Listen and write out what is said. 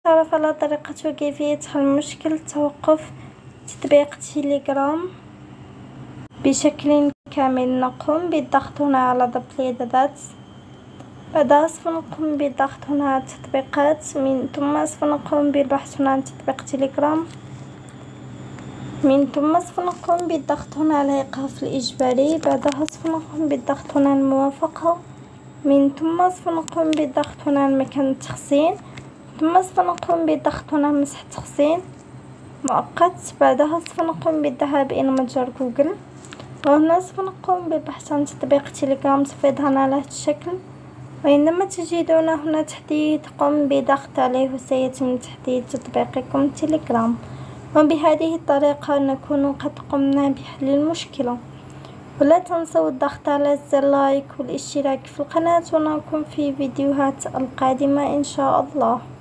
نتعرف على طريقة وكيفية حل مشكلة توقف تطبيق تيليجرام بشكل كامل. نقوم بالضغط هنا على ضبط الإعدادات، بعدها سوف نقوم بالضغط هنا على التطبيقات، ثم سوف نقوم بالبحث هنا عن تطبيق تيليجرام، ثم سوف نقوم بالضغط هنا على إيقاف الإجباري، بعدها سوف نقوم بالضغط هنا على الموافقة، ثم سوف نقوم بالضغط هنا على مكان التخزين، ثم سوف نقوم بالضغط هنا على مسح التخزين مؤقت، بعدها سوف نقوم بالذهاب إلى متجر جوجل، وهنا سوف نقوم بالبحث عن تطبيق تيليجرام سوف يظهر على هذا الشكل. وعندما تجدون هنا تحديث قم بضغط عليه وسيتم تحديث تطبيقكم تيليجرام. وبهذه الطريقة نكون قد قمنا بحل المشكلة. ولا تنسوا الضغط على زر لايك والاشتراك في القناة، ونراكم في فيديوهات القادمة إن شاء الله.